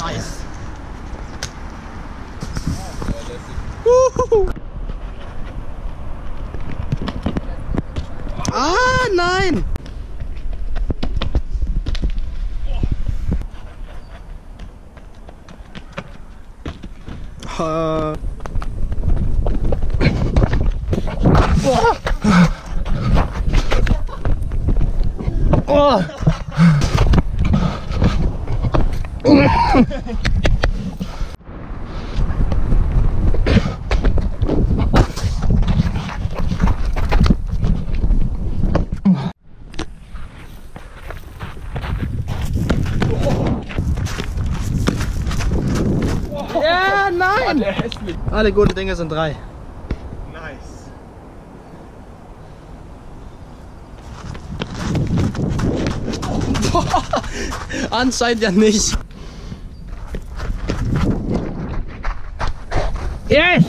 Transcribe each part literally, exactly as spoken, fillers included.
Nice. Uhuhu. Ah, nein! Uh. Oh. Oh. Ja, nein! Alle guten Dinge sind drei. Nice. Anscheinend ja nicht. Yes!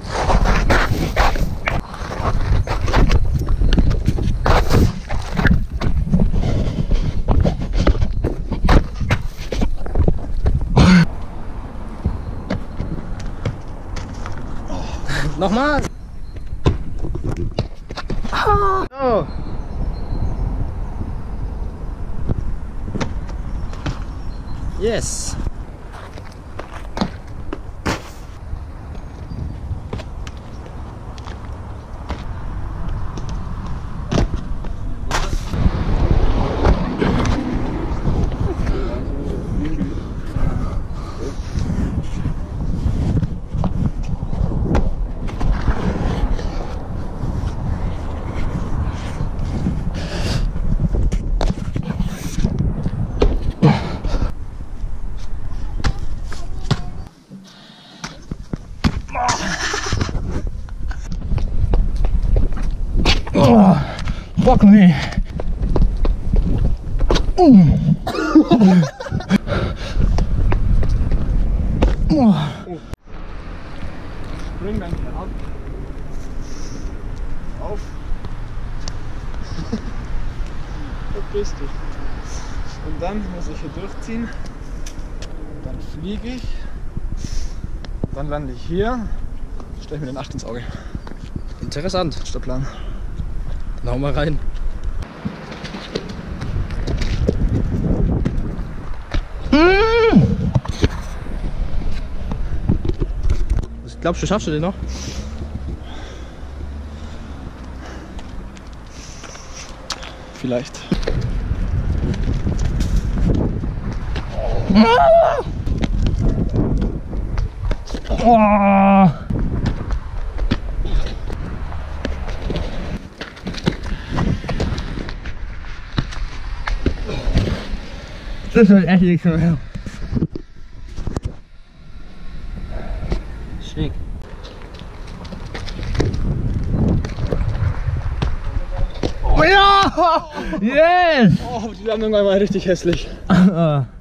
Nochmal! Oh. Yes! Oh, fuck me. Mm. Oh. Bring dann hier ab. Auf. Verpiss dich. Und dann muss ich hier durchziehen. Dann fliege ich. Dann lande ich hier. Stelle ich mir den acht ins Auge. Interessant. Das ist der Plan. Dann hau mal rein. Mm. Was glaubst du, schaffst du den noch? Vielleicht. Oh. Das wird echt nicht so her. Schick. Oh ja! Yes! Oh, die Landung war mal richtig hässlich. Uh.